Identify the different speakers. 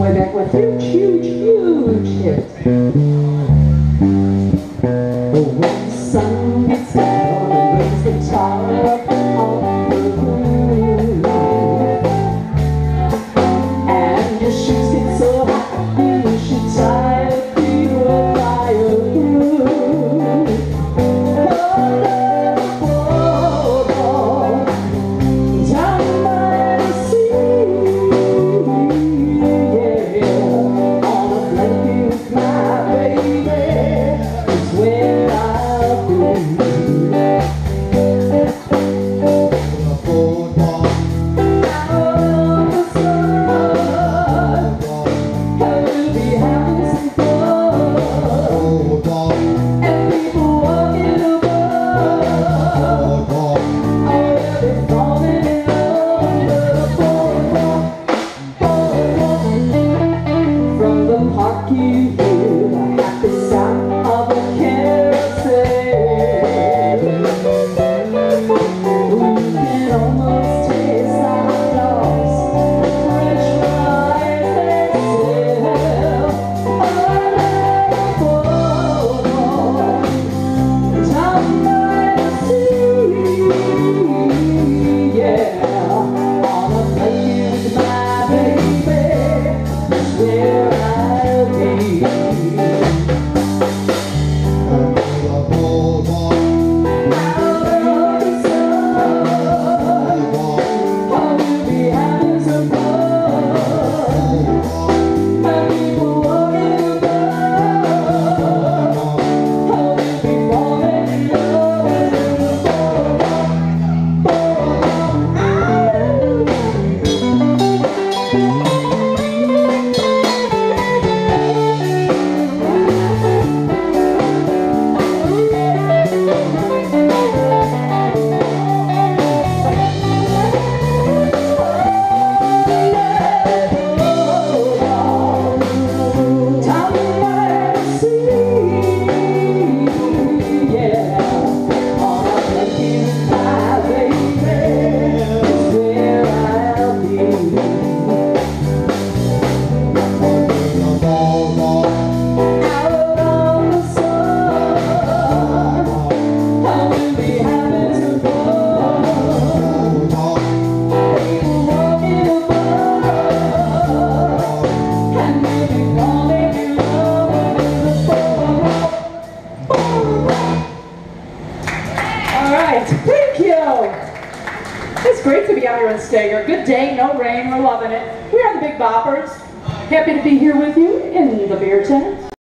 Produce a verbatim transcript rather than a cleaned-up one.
Speaker 1: way back with huge, huge, huge hit. Oh, when the sun gets down and raise the top on the roof, and your shoes get so hot, you should tie your feet with fire through. Oh, oh, oh, down by the sea, yeah, on a blanket with my baby is where I'll be. You hear the happy sound of a carousel. You can almost taste our dogs, French fries they sell. Oh, oh, down by the sea, yeah, on a plane with my baby, that's where I'll be. Thank you! It's great to be out here in Steger. Good day, no rain, we're loving it. We are the Big Boppers. Happy to be here with you in the beer tent.